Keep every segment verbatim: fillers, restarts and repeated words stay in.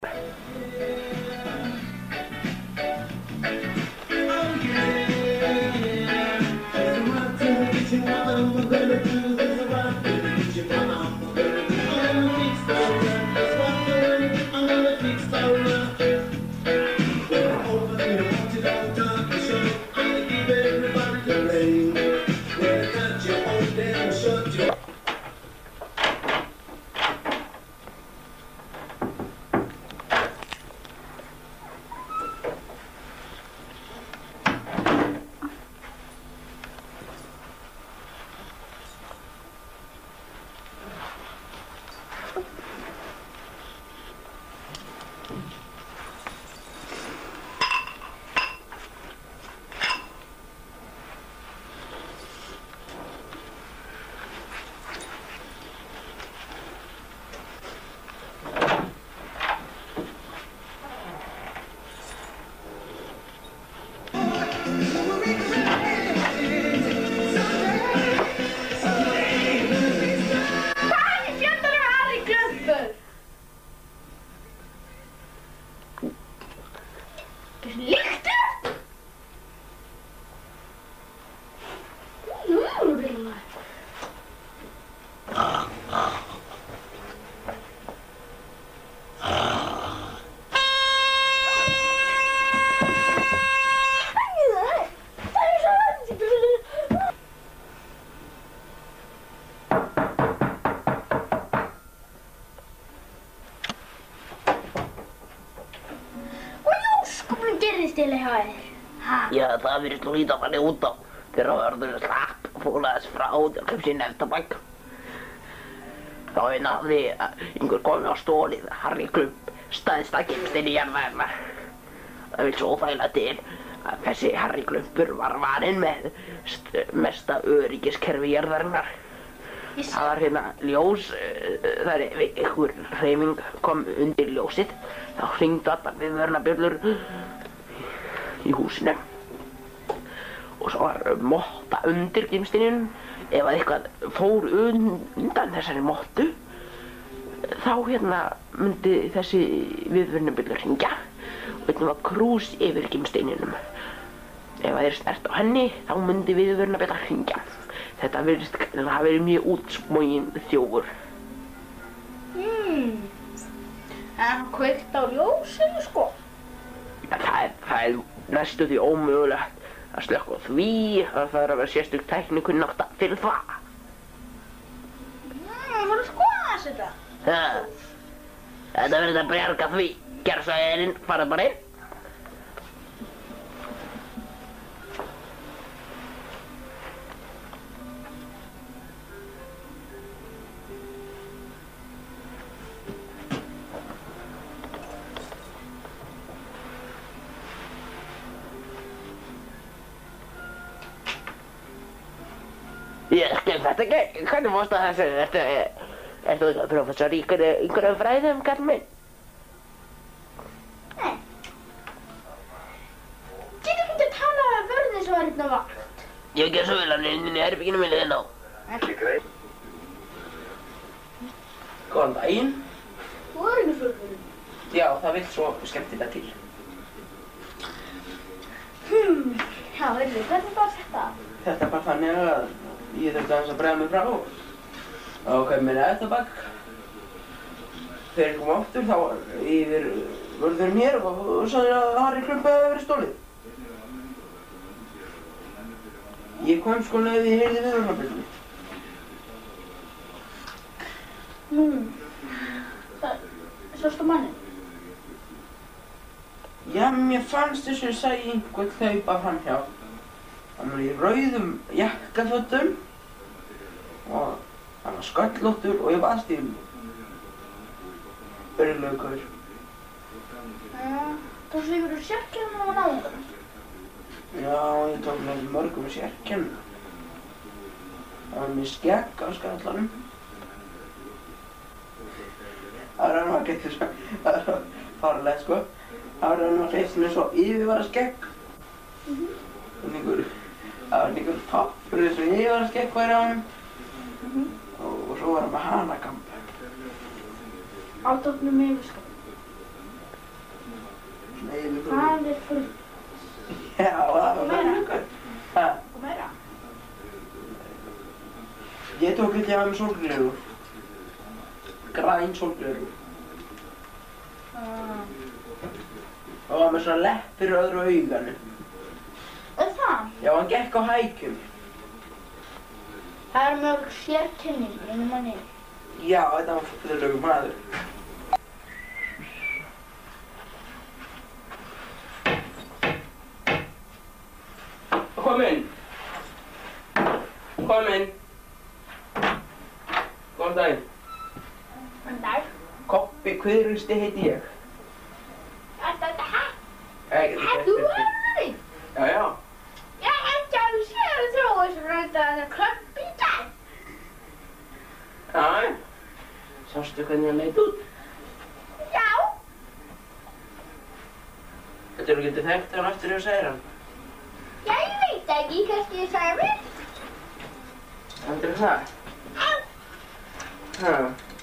Ja, það virðist nú líta þannig út á þegar það verður slapp fólaðis frá og kemst í nefndabæk. Þá hafði einhver komið á stólið, Harry Klump, stærsta geimstein í jarðarinnar. Það vill svo óþægilega til að þessi Harry Klumpur var vaninn með mesta öryggiskerfi jarðarinnar. Það var hérna ljós, þar ef einhver hreyfing kom undir ljósið, þá hringdu allar viðvörunarbjöllur í húsinu. Og svo var motta undir geimsteininum. Ef að eitthvað fór undan þessari mottu, þá hérna myndi þessi viðvörunarbjöllur hringja og einnig var krús yfir geimsteininum. Ef það er snert á henni, þá myndi viðvörunarbjallan hringja. Þetta virðist hafa verið mjög útsmoginn þjófur. Hmm. En hann kveikt á ljósinu, sko. Ja, það er, það er næstu því ómögulegt að slökkva á því. Það þarf að vera sérstök tæknikunnátta fyrir það. Hmm, voru skoða þetta? Ha. Þetta verður að bjarga því. Gerðu svo erinn, farðu bara inn. Ég skil þetta ekki. Hvernig fórstu að þessu? Ertu, ertu eitthvað prófessor í einhverjum fræðum, kall minn? Nei. Getur ekki að tala við vörðin sem var hérna á vakt? Ég gjör svo vel hann inn í herbygginu minni þinn á. Ekki greið. Góðan daginn. Þú er ekki fölgurinn. Já, það vill svo skemmtilega til. Hmm, já, veitu, hvernig var þetta? Þetta er bara þannig að ég þurfti aðeins að bregða mig frá og kom mér að þetta bakk. Þegar ég kom aftur þá var yfir vörðurinn hér og sagði að Harry Klump hefði verið stolið. Ég kom sko leið í heyrði viðvörunarbjöllunni. Nú, það, sástu manninn? Já, mér fannst þess að ég sæi einhvern hlaupa framhjá. Hann var í rauðum jakkafötum og hann var sköllóttur og ég baðst í örlögur. Já, tókstu ykkur úr sérkennum og náðungar? Já, ég tók með mörgum sérkennum. Það var með skegg á skallanum. Það var hann að geta svo, það var farlega sko. Það var hann að hleyst með svo yfirvara skegg. Mhm. Einhver, það var einhver toppur eins og yfirvara skegg væri á honum. Mhm. Og, og svo var hann með hanakamp. Á toppnum með yfirskap? hann er full. Já, það var meira. Hæ? Og meira. Ég tók ekki af með sólgleraugur. Græn sólgleraugur. Ah. Og var með svona leppir í öðru auganu. Er það? Já, hann gekk á hækjum. Það er mjög sérkenning, einu manni. Já, þetta var fyrðulegur maður. Kom inn. Kom inn. Góðan daginn. Góðan dag. Kobbi Kviðrusti heiti ég. Þetta er hæ? Ekki Hæ, þú er það? Já, já. Ég held að þú séu þróisrænda að það klöpp í dag. Já, sástu hvernig hann leit út? Já. Þetta eru getið þekkt hann eftir því að segja hann. Já, ég veit ekki, kannski ég sagði mér. Heldur það? Já. Hæ.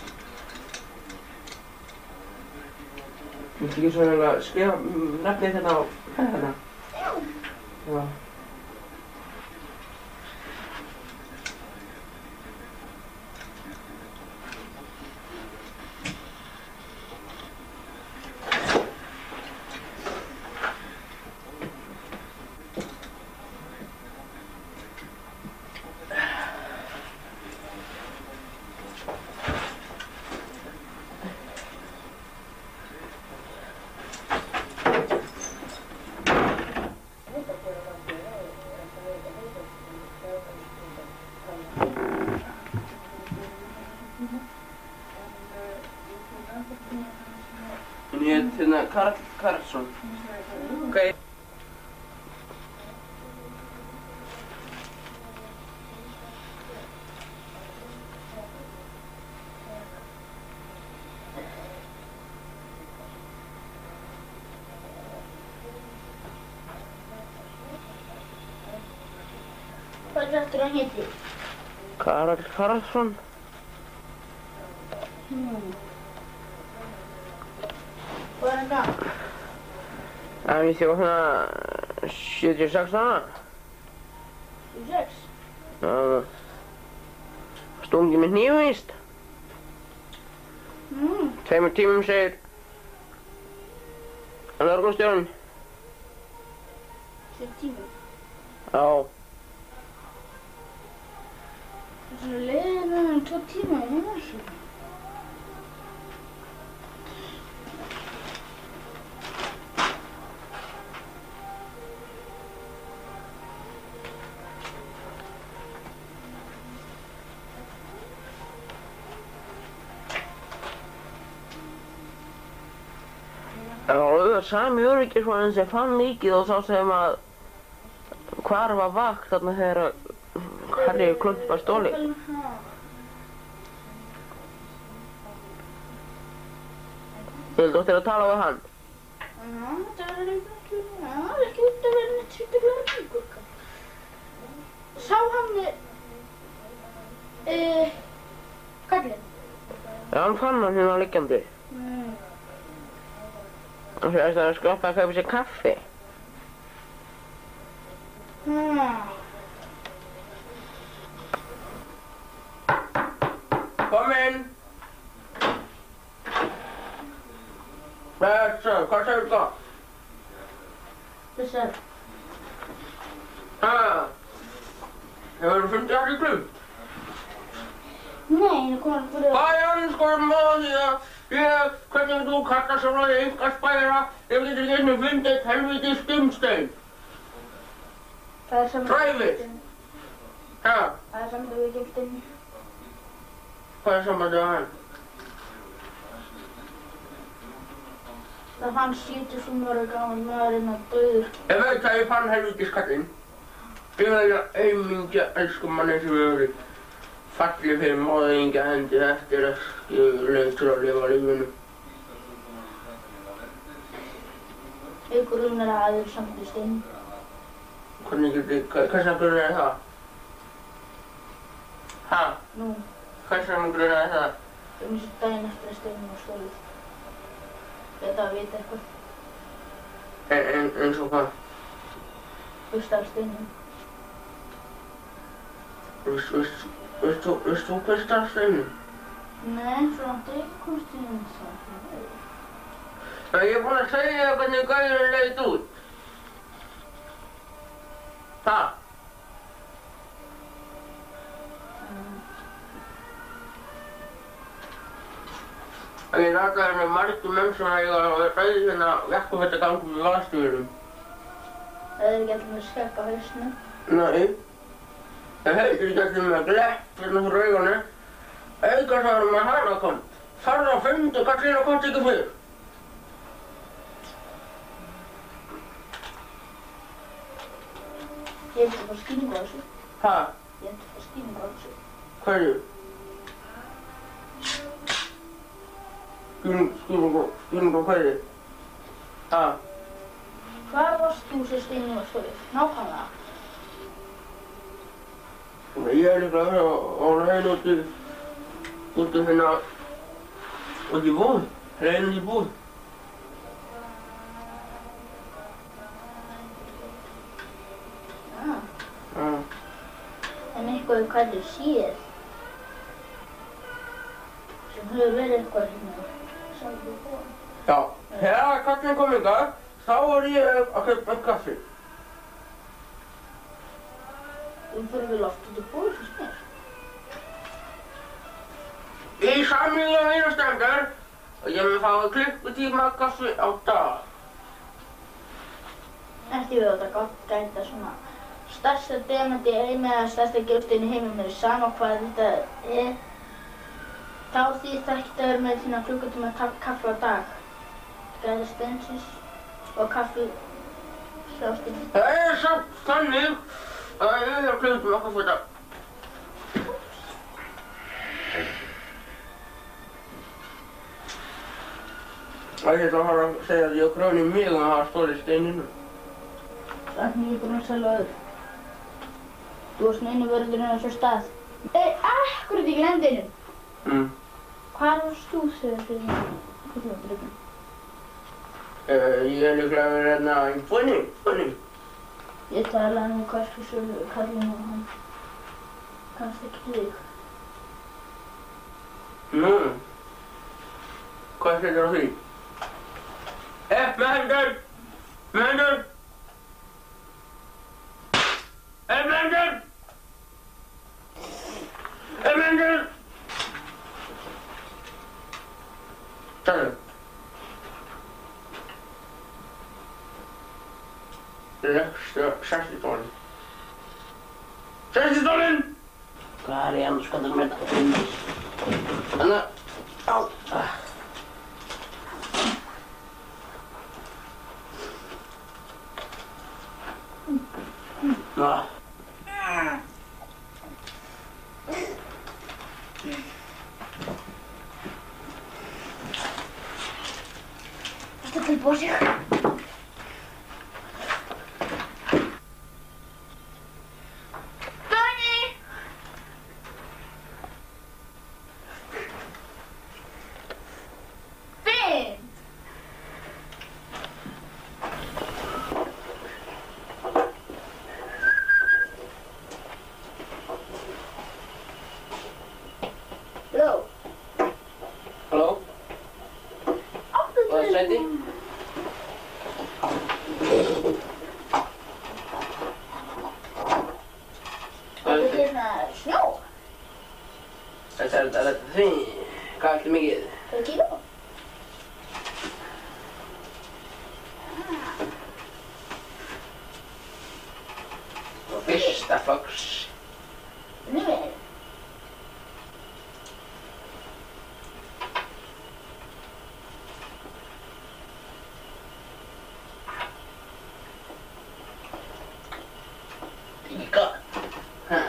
Viltu ekki svona skrifa nafnið þetta á hérna? Já. Já. En ég heit hérna Karl Karlsson. Ok. Hvað er þetta hann heiti? Karl Karlsson. Hmm. Hvað er það? En ég þjó svona sjötíu og sex ára. Þú sex? Það stungið með hnífu víst. Mm. Tveimur tímum segir lögreglustjórinn. Sér tíma. Já. Það er leiðin um tvo tíma í þessu. Það var auðvitað sami öryggismaðurinn sem fann líkið og sá sem að hvarfa vakt þarna þegar Harry Klump var stolið. Vildu þér að tala við hann? Já, það er ekki, já, það er ekki út að vera neitt sýttilega ríkur. Sá hann, eh, kallinn? Já, hann fann hann hérna liggjandi. Mm. Og svo ætti hann að skroppa að kaupa sér kaffi. Hmm. Kom inn! Þessu, hvað segir þú? Þess að, Hæ? Hefurðu fundið Harry Klump? nei, það kom hann fyrir Hvað er hann skoðum á því að ég, hvernig þú kallar svona þig enga spæra ef þú getur ekki einu fundið helviti stumstein? Það er saman Dræfið! Hæ? Það er saman við giftin. Hvað er sambandið á hann? Það fann sjötíu fimm ára gaman maðurinn að döður. Ég veit að ég fann helviti skallinn. Ég veit að aumingja elsku manni sem hefur verið fallið fyrir móðingja hendi eftir að ég leitur að lifa lífinu. Ég grunar að það er samt í stein. Hvernig getur, hvers vegna grunaði það? Ha? Nú, Hvers vegna grunaði það? um þessu daginn eftir að steinin var stólið. Þetta að vita eitthvað. En, en, eins og hvað? Fyrst af steinum. Veist, veist, veist þú, veist þú hver starfsteinum? Nei, svona ekki komst í um það. Það ég er búinn að segja þér hvernig gaurinn leit út. Það? Ég rataði hérna margir menn sem eiga að ræði hérna jakkafötagangur við valstíðunum. Það er ekki allir með skegg á hausnum. Nei. Það heitir ekki allir með glepp hérna fyrir augunni. Augarsvarum með hanakont. Farðu á fund og Katrína komst ekki fyrir. Ég hef bara skýringu á þessu. Hæ? Ég hef bara skýringu á þessu. Hverju? Skýringu, skýringu hverju? Hæ? Hvar varst þú sem Steini var stóðið? Nákvæmlega. Ég er líka að vera á leiðinu út í, út í hérna, út í búð, leiðinu í búð. Já. Já. En eitthvað við kallum síð. Sem hefur verið eitthvað hérna, sagði þú búin. Já, þegar kallinn kom hingað, þá var ég að kaupa einn kaffi. Þú fyrir vel oft út í búið fyrst mér. Í samlíða vinastendar og ég mun fá klukkutíma kaffi á dag. Ekki við þetta gott gæta svona stærsta demant í heimi eða stærsta giftin í heimi, mér er sama hvað þetta er. Þá þýðir það ekki að vera með þína klukkutíma kaffi á dag. Gæta steinsins og kaffi slástinn. Það er samt þannig að ég er klukkutíma kaffi á dag. Það er það að fara að segja að ég gráni mig að hafa stólið steininu. Það er mjög búinn að selja öður. Þú varst eini vörðurinn á þessu stað. Ei, akkurat í grendinu. Mm. Hvar varst þú þegar fyrir fullvöldurinn? Uh, ég er líklega að vera hérna í búinni, búinni. Ég talaði nú kannski svo kallinn og hann kannski ekki þig. Nú, hvað setur á því? Eh, með hendur! Með hendur! Eh, með hendur! Eh, með hendur! Sæðu. Leggstu sest í stólinn. Sest í stólinn! Hvað er ég annars skoðan með þetta? Þannig, á. Ná. Þetta tilbúið sig. Fyrsta flokks. Nei. Líka. Hæ.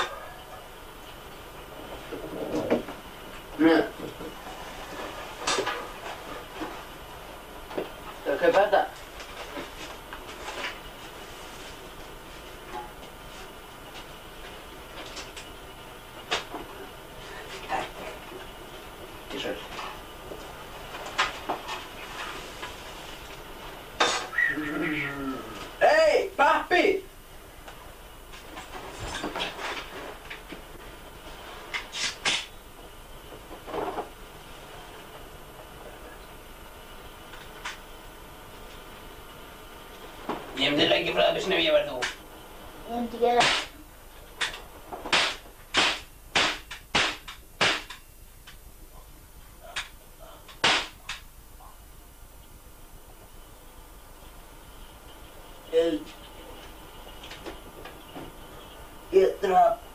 Nú. Skal vi kaupa þetta? Hei, pappi! Diam dia lagi pula habis Nabi apa tu? Yang tiga lah. Ya, terap.